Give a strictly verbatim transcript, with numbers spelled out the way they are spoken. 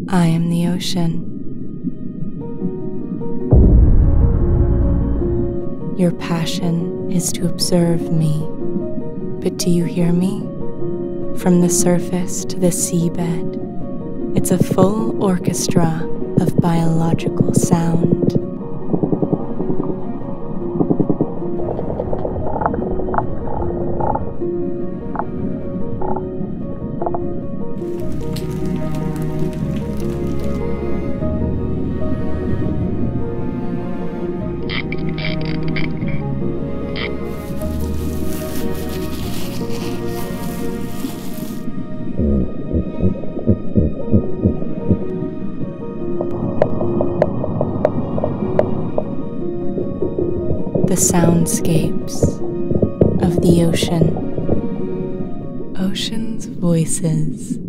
I am the ocean. Your passion is to observe me, but do you hear me? From the surface to the seabed, it's a full orchestra of biological sound. The soundscapes of the ocean. Ocean's voices